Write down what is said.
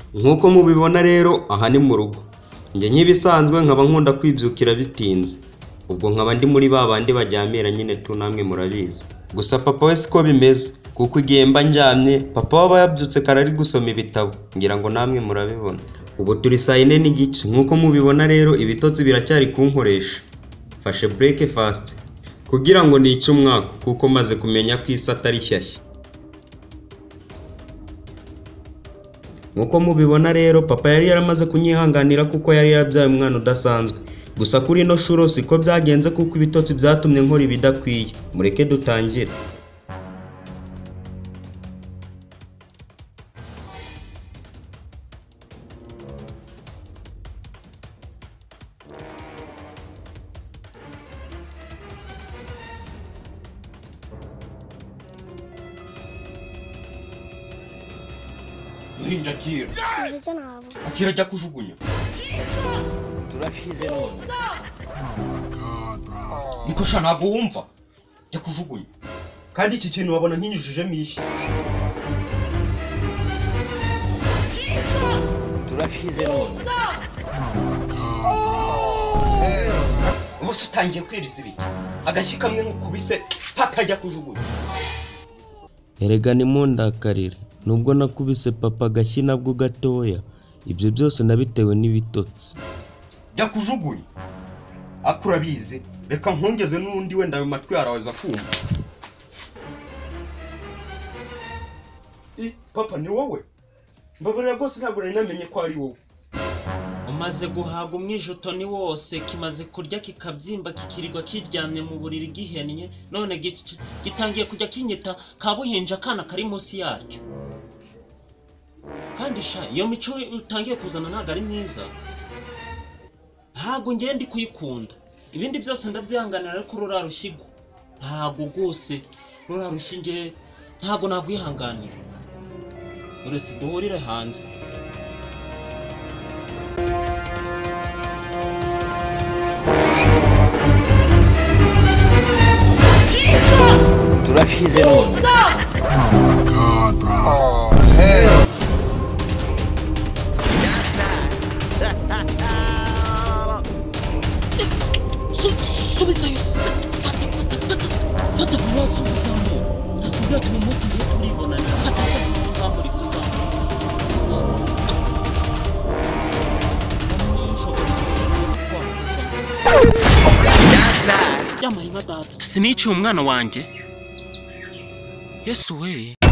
Nkuko mubibona rero aha ni mu rugo. Njye nkibisanzwe nkaba nkunda kwibyukira bitinze. Ubwo nkaba ndi muri babandi bajyamira nyine tu namwe murabizi. Gusa papa we siko bimeze kuko igihe mba njyamye papa waba yabyutse kare ari gusoma ibitabo. Ngira ngo namwe murabibona. Ubu turi saa 4 n'igice. Nkuko mubibona rero ibitotsi biracyari kunkoresha. Fashe break fast kugira ngo nice umwaka kuko maze kumenya ko isi atari shyashya. Nkuko mubibona rero papa yari yaramaze kunyihanganira kuko yari yabyaye umwana udasanzwe. Gusa kuri no shuro siko byagenze kuko ibitotsi byatumye nkora ibidakwiye. Mureke dutangire. Akira. Akira jya kujugunya. Turashize none. Niko sha ntabwo wumva. Jya kujugunya. Kandi iki kintu wabona nkinyujije mishi. Turashize none. Ubuse utangiye kwiriza ibiki. Agashyi kamwe nkubise patajya kujugunya. Erega ni mundakarire. Nubwo nakubise papa agashyi nabwo gatoya, ibyo byose nabitewe n'ibitotsi. Jya kujugunya. Akurabize, reka nkongeze n'undi wenda ayo matwi yaraweza kumva. Papa ni wowe? Mbabarira rwose ntabwo nari namenye ko ari wowe. Umaze guhaga umwijuto ni wose kimaze kurya kikabyimba kikirirwa kiryamye mu buriri gihennye, none gitangiye kujya kinyita kabuhinja kana kari munsi yacyo. Kandi sha iyo mico utangiye kuzana ntago ari myiza. Ntago ngende kuyikunda. Ibindi byose ndabyihanganira ariko rurarushyigo. Ntago gose rurarushinge ntago nagwihanganira. Uretse duhurire hanze. Turashize none. Oh, hell. Subisa yose. Fata kubazo mutamu. Nakubwira tu umunsi ngiye turibona ni fata se tuzamuri Yama inadata. Sinici umwana wanjye. Yesu we.